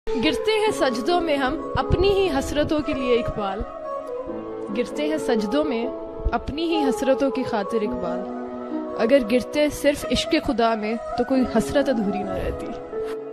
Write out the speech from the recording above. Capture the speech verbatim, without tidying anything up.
गिरते हैं सजदों में हम अपनी ही हसरतों के लिए इकबाल, गिरते हैं सजदों में अपनी ही हसरतों की खातिर इकबाल। अगर गिरते सिर्फ इश्क खुदा में तो कोई हसरत अधूरी न रहती।